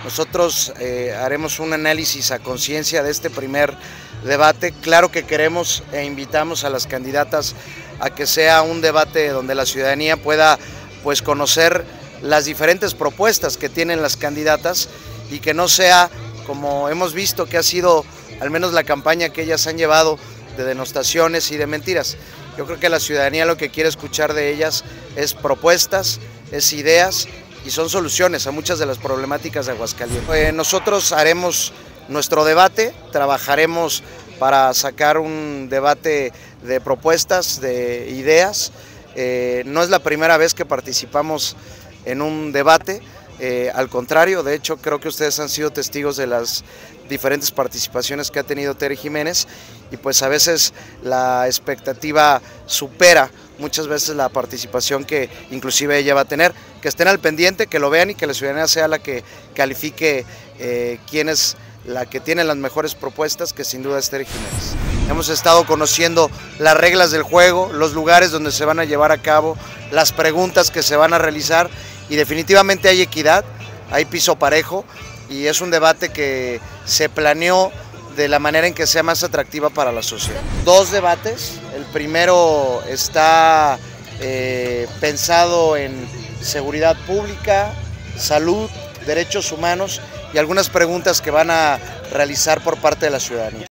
Nosotros haremos un análisis a conciencia de este primer debate. Claro que queremos e invitamos a las candidatas a que sea un debate donde la ciudadanía pueda conocer las diferentes propuestas que tienen las candidatas y que no sea como hemos visto que ha sido al menos la campaña que ellas han llevado de denostaciones y de mentiras. Yo creo que la ciudadanía lo que quiere escuchar de ellas es propuestas, es ideas y son soluciones a muchas de las problemáticas de Aguascalientes. Nosotros haremos nuestro debate, trabajaremos para sacar un debate de propuestas, de ideas. No es la primera vez que participamos en un debate, al contrario, de hecho creo que ustedes han sido testigos de las diferentes participaciones que ha tenido Tere Jiménez y pues a veces la expectativa supera muchas veces la participación que inclusive ella va a tener. Que estén al pendiente, que lo vean y que la ciudadanía sea la que califique quién es la que tiene las mejores propuestas, que sin duda es Tere Jiménez. Hemos estado conociendo las reglas del juego, los lugares donde se van a llevar a cabo, las preguntas que se van a realizar y definitivamente hay equidad, hay piso parejo y es un debate que se planeó de la manera en que sea más atractiva para la sociedad. Dos debates, el primero está pensado en seguridad pública, salud, derechos humanos y algunas preguntas que van a realizar por parte de la ciudadanía.